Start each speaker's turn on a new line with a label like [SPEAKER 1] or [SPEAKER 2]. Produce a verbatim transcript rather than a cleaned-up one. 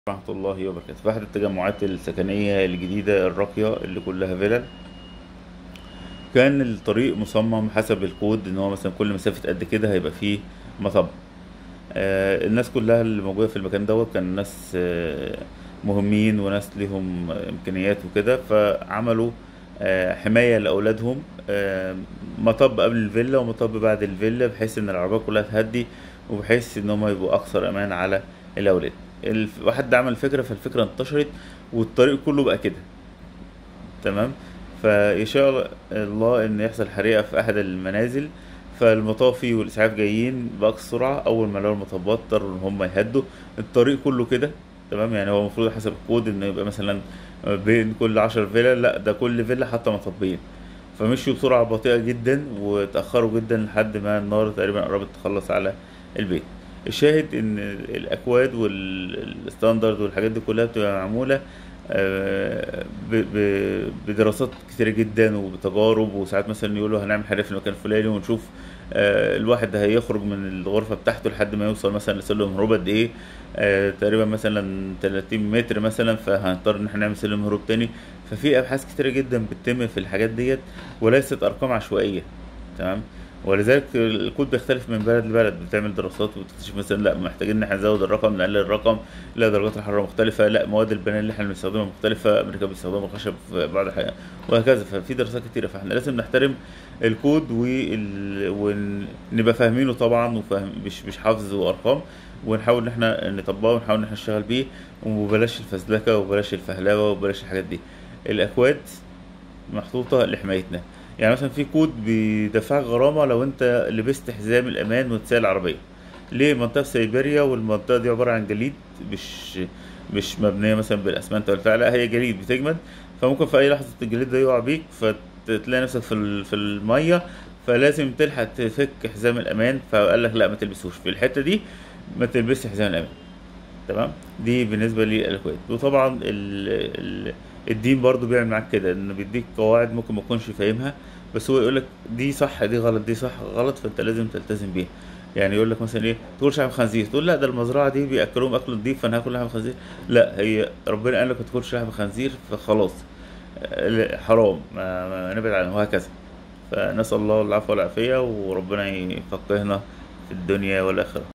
[SPEAKER 1] ورحمة الله وبركاته. في أحد التجمعات السكنية الجديدة الراقية اللي كلها فيلل، كان الطريق مصمم حسب الكود إن هو مثلا كل مسافة قد كده هيبقى فيه مطب. آه الناس كلها اللي موجودة في المكان دوت كان ناس آه مهمين وناس ليهم إمكانيات وكده، فعملوا آه حماية لأولادهم، آه مطب قبل الفيلا ومطب بعد الفيلا، بحيث إن العربيات كلها تهدي وبحيث إن هما يبقوا أكثر أمان على الأولاد. الف- واحد عمل فكرة، فالفكرة انتشرت والطريق كله بقى كده. تمام. فيشاء الله ان يحصل حريقة في احد المنازل، فالمطافي والاسعاف جايين باقصى سرعة، اول ما لقوا المطبات اضطروا ان هم يهدوا الطريق كله كده. تمام. يعني هو المفروض حسب الكود انه يبقى مثلا بين كل عشر فيلا، لا ده كل فيلا حتى مطبين. فمشوا بسرعة بطيئة جدا وتأخروا جدا لحد ما النار تقريبا قربت تخلص على البيت. الشاهد ان الاكواد والستاندرد والحاجات دي كلها بتبقى معمولة آه، ب- ب- بدراسات كتيرة جدا وبتجارب، وساعات مثلا يقولوا هنعمل حاجة في المكان الفلاني ونشوف آه، الواحد ده هيخرج من الغرفة بتاعته لحد ما يوصل مثلا لسلم هروب قد ايه. آه، تقريبا مثلا تلاتين متر مثلا، فهنضطر ان احنا نعمل سلم هروب تاني. ففي ابحاث كتيرة جدا بتتم في الحاجات ديت، وليست ارقام عشوائية. تمام. ولذلك الكود بيختلف من بلد لبلد، بتعمل دراسات وتكتشف مثلا لا محتاجين ان احنا نزود الرقم، نقلل الرقم، لا درجات الحرارة مختلفة، لا مواد البناء اللي احنا بنستخدمها مختلفة، امريكا بيستخدموا الخشب في بعض الحاجات، وهكذا. ففي دراسات كتيرة، فاحنا لازم نحترم الكود وال... ونبقى فاهمينه طبعا، وفاهم مش مش حفظ وارقام، ونحاول ان احنا نطبقه ونحاول ان احنا نشتغل بيه، وبلاش الفزلكة وبلاش الفهلوة وبلاش الحاجات دي. الاكواد محطوطة لحمايتنا. يعني مثلا في كود بيدفعك غرامة لو انت لبست حزام الأمان وانت سايق العربية. ليه؟ منطقة في سيبيريا، والمنطقة دي عبارة عن جليد، مش مش مبنية مثلا بالأسمنت ولا بتاع، لا هي جليد بتجمد. فممكن في أي لحظة الجليد ده يقع بيك فتلاقي نفسك في ال- في المية، فلازم تلحق تفك حزام الأمان. فقال لك لا ما تلبسوش في الحتة دي، ما تلبسش حزام الأمان. تمام. دي بالنسبه للاكواد. وطبعا ال... ال... الدين برضو بيعمل معاك كده، انه بيديك قواعد ممكن ما تكونش فاهمها، بس هو يقول لك دي صح دي غلط دي صح غلط، فانت لازم تلتزم بيها. يعني يقول لك مثلا ايه، تقولش لحم خنزير، تقول لا ده المزرعه دي بياكلوهم اكل نضيف فانا هاكل لحم خنزير. لا، هي ربنا قال لك ما تاكلش لحم خنزير فخلاص. آه، لا، حرام، ما, ما نبعد عنه وهكذا. فنسال الله العفو والعافيه، وربنا يفقهنا في الدنيا والاخره.